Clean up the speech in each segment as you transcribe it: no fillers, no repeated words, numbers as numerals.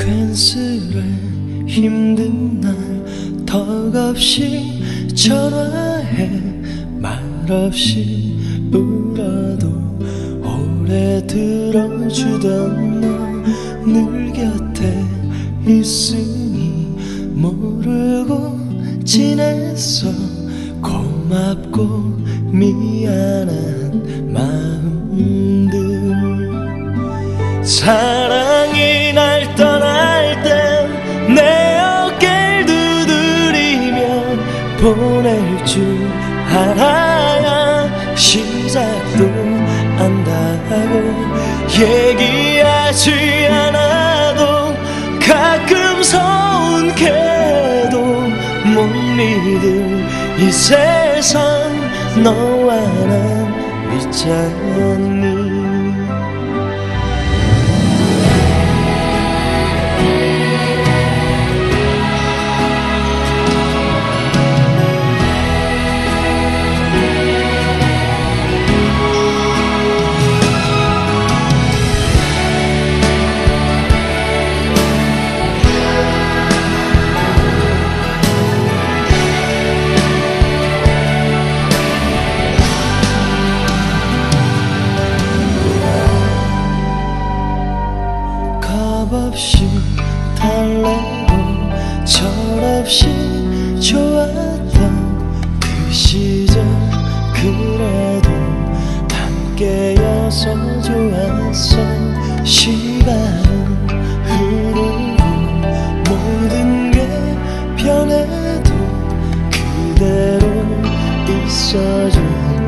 괜스레 힘든 날 턱없이 전화해 말없이 울어도 오래 들어주던 너 늘 곁에 있으니 모르고 지냈어. 고맙고 미안한 마음들. 사랑이 날 떠날 땐 내 어깨를 두드리며 보낼 줄 알아야 시작도 안다고. 얘기하지 않아도 가끔 서운해도 못 믿을 이 세상 너와 난 있잖니. 없이 달래고 철없이 좋았던 그 시절 그래도 함께여서 좋았어. 시간은 흐르고 모든 게 변해도 그대로 있어준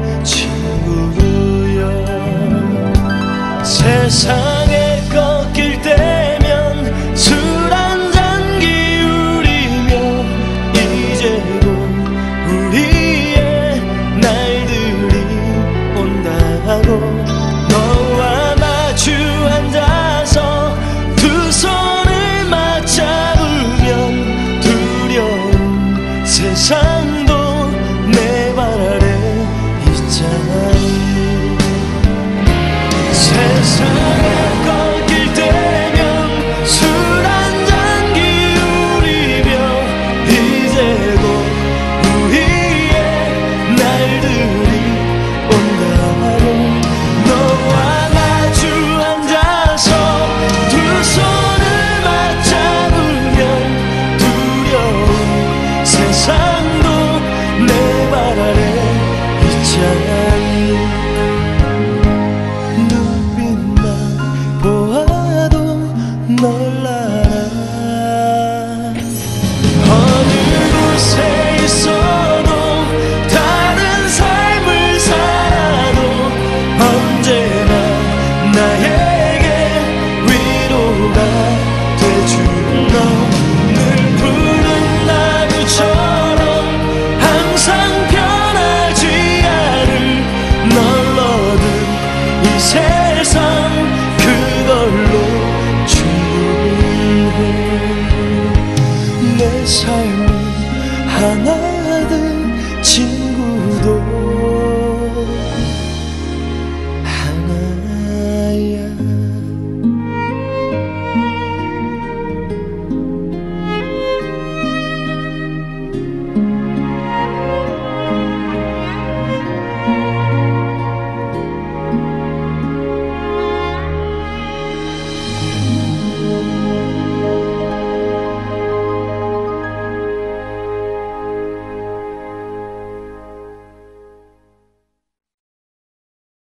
친구여. 세상에 꺾일 때면 술 한잔 기울이며 이제 곧 우리의 날들이 온다고. 너와 마주 앉아서 두 손을 맞잡으면 두려운 세상도 내 발 아래 있잖니. 세상에 꺾일 때면 술 한잔 기울이며 이제 곧 우리의 날들이 온다고. 너와 마주 앉아서 두 손을 맞잡으면 두려운 세상도 내 발 아래 있잖니. 눈빛만 보아도 놀라